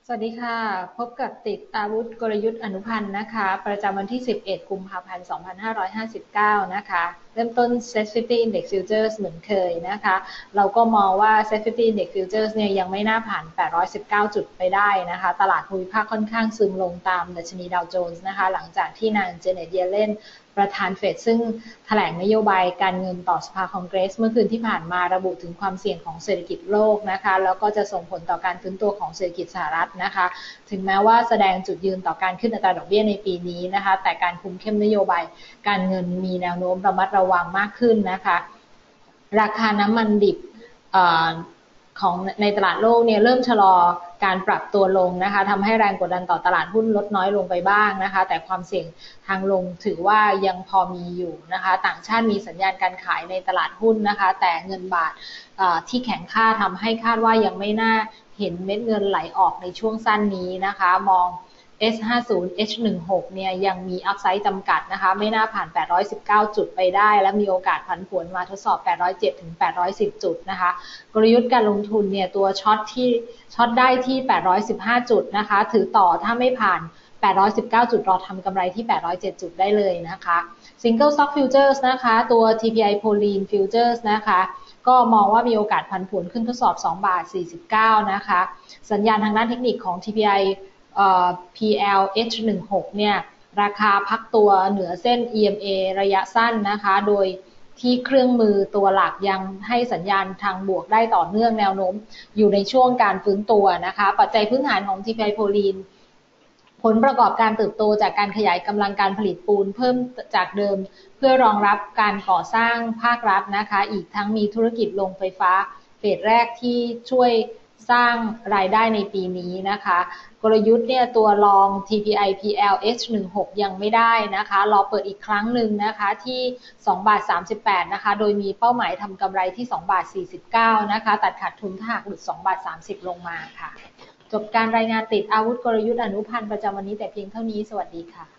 สวัสดีค่ะพบกับติดอาวุธกลยุทธ์อนุพันธ์นะคะประจำวันที่11กุมภาพันธ์2559นะคะเริ่มต้น Set 50 Index Futures เหมือนเคยนะคะเราก็มองว่า Set 50 Index Futures เนี่ยยังไม่น่าผ่าน819จุดไปได้นะคะตลาดภูมิภาคค่อนข้างซึมลงตามดัชนีดาวโจนส์นะคะหลังจากที่นางเจเน็ตเยเลนประธานเฟดซึ่งแถลงนโยบายการเงินต่อสภาคองเกรสเมื่อคืนที่ผ่านมาระบุถึงความเสี่ยงของเศรษฐกิจโลกนะคะแล้วก็จะส่งผลต่อการฟื้นตัวของเศรษฐกิจสหรัฐนะคะถึงแม้ว่าแสดงจุดยืนต่อการขึ้นอัตราดอกเบี้ยในปีนี้นะคะแต่การคุมเข้มนโยบายการเงินมีแนวโน้มระมัดระวังมากขึ้นนะคะราคาน้ำมันดิบของในตลาดโลกเนี่ยเริ่มชะลอการปรับตัวลงนะคะทำให้แรงกดดันต่อตลาดหุ้นลดน้อยลงไปบ้างนะคะแต่ความเสี่ยงทางลงถือว่ายังพอมีอยู่นะคะต่างชาติมีสัญญาณการขายในตลาดหุ้นนะคะแต่เงินบาทที่แข็งค่าทำให้คาดว่ายังไม่น่าเห็นเม็ดเงินไหลออกในช่วงสั้นนี้นะคะมอง S50 H16 เนี่ยยังมีอัพไซด์จำกัดนะคะไม่น่าผ่าน819จุดไปได้และมีโอกาสผันผวนมาทดสอบ807ถึง810จุดนะคะกลยุทธ์การลงทุนเนี่ยตัวช็อตได้ที่815จุดนะคะถือต่อถ้าไม่ผ่าน819จุดรอทำกำไรที่807จุดได้เลยนะคะ Single Stock Futures นะคะตัว TPI Proline Futures นะคะก็มองว่ามีโอกาสผันผวนขึ้นทดสอบ2บาท49นะคะสัญญาณทางด้านเทคนิคของ TPI PL H16 เนี่ยราคาพักตัวเหนือเส้น EMA ระยะสั้นนะคะโดยที่เครื่องมือตัวหลักยังให้สัญญาณทางบวกได้ต่อเนื่องแนวโน้มอยู่ในช่วงการฟื้นตัวนะคะปัจจัยพื้นฐานของ TPI Proline ผลประกอบการเติบโตจากการขยายกำลังการผลิตปูนเพิ่มจากเดิมเพื่อรองรับการก่อสร้างภาครัฐนะคะอีกทั้งมีธุรกิจโรงไฟฟ้าเฟสแรกที่ช่วยสร้างรายได้ในปีนี้นะคะกลยุทธ์เนี่ยตัวรอง TPI PL H16 ยังไม่ได้นะคะรอเปิดอีกครั้งหนึ่งนะคะที่2บาท38นะคะโดยมีเป้าหมายทำกำไรที่2บาท49นะคะตัดขาดทุนถ้าหากหลุด2บาท30ลงมาค่ะจบการรายงานติดอาวุธกลยุทธ์อนุพันธ์ประจำวันนี้แต่เพียงเท่านี้สวัสดีค่ะ